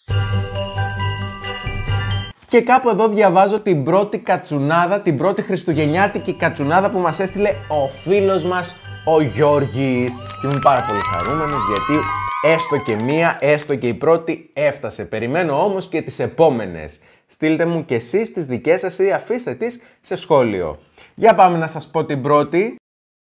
Και κάπου εδώ διαβάζω την πρώτη κατσουνάδα, την πρώτη χριστουγεννιάτικη κατσουνάδα που μας έστειλε ο φίλος μας ο Γιώργης. Και είμαι πάρα πολύ χαρούμενος γιατί έστω και μία, έστω και η πρώτη έφτασε. Περιμένω όμως και τις επόμενες. Στείλτε μου και εσείς τις δικές σας ή αφήστε τις σε σχόλιο. Για πάμε να σας πω την πρώτη.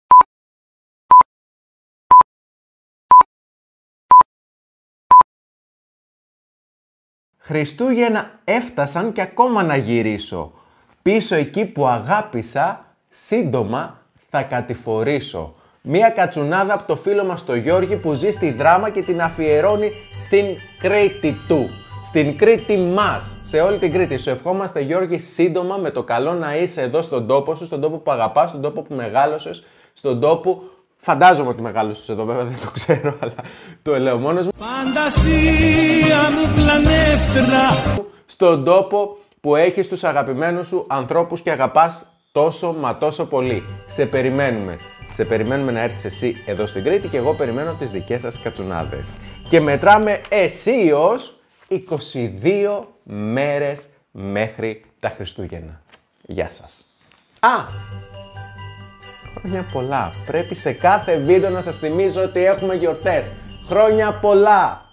Χριστούγεννα έφτασαν και ακόμα να γυρίσω. Πίσω εκεί που αγάπησα, σύντομα θα κατηφορήσω. Μία κατσουνάδα από το φίλο μας το Γιώργη που ζει στη Δράμα και την αφιερώνει στην Κρήτη του. Στην Κρήτη μας, σε όλη την Κρήτη. Σου ευχόμαστε Γιώργη σύντομα με το καλό να είσαι εδώ στον τόπο σου, στον τόπο που αγαπάς, στον τόπο που μεγάλωσες, στον τόπο... Φαντάζομαι ότι μεγάλωσες εδώ, βέβαια δεν το ξέρω, αλλά το λέω μόνος μου. Φαντασία μου πλανεύτρα. Στον τόπο που έχεις τους αγαπημένους σου ανθρώπους και αγαπάς τόσο μα τόσο πολύ. Σε περιμένουμε. Σε περιμένουμε να έρθεις εσύ εδώ στην Κρήτη και εγώ περιμένω τις δικές σας κατσουνάδες. Και μετράμε αισίως 22 μέρες μέχρι τα Χριστούγεννα. Γεια σας. Χρόνια πολλά. Πρέπει σε κάθε βίντεο να σας θυμίζω ότι έχουμε γιορτές. Χρόνια πολλά!